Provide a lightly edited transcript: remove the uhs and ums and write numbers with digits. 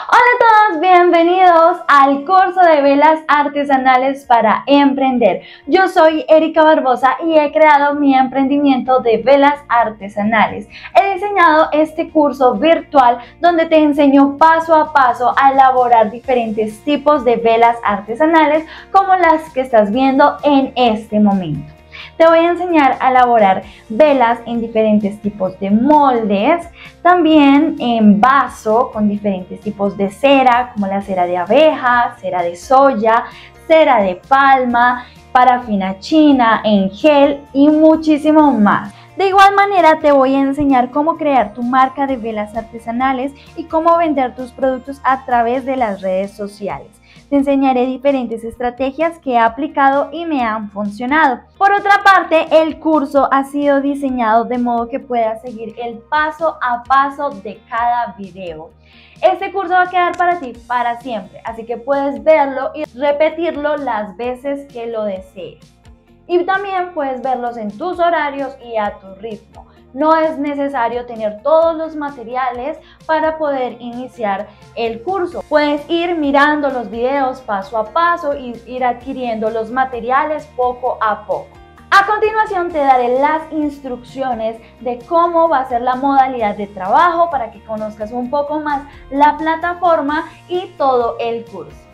Hola a todos, bienvenidos al curso de velas artesanales para emprender. Yo soy Erika Barbosa y he creado mi emprendimiento de velas artesanales. He diseñado este curso virtual donde te enseño paso a paso a elaborar diferentes tipos de velas artesanales como las que estás viendo en este momento. Te voy a enseñar a elaborar velas en diferentes tipos de moldes, también en vaso con diferentes tipos de cera, como la cera de abeja, cera de soya, cera de palma, parafina china, en gel y muchísimo más. De igual manera te voy a enseñar cómo crear tu marca de velas artesanales y cómo vender tus productos a través de las redes sociales. Te enseñaré diferentes estrategias que he aplicado y me han funcionado. Por otra parte, el curso ha sido diseñado de modo que puedas seguir el paso a paso de cada video. Este curso va a quedar para ti para siempre, así que puedes verlo y repetirlo las veces que lo desees. Y también puedes verlos en tus horarios y a tu ritmo. No es necesario tener todos los materiales para poder iniciar el curso. Puedes ir mirando los videos paso a paso y ir adquiriendo los materiales poco a poco. A continuación te daré las instrucciones de cómo va a ser la modalidad de trabajo para que conozcas un poco más la plataforma y todo el curso.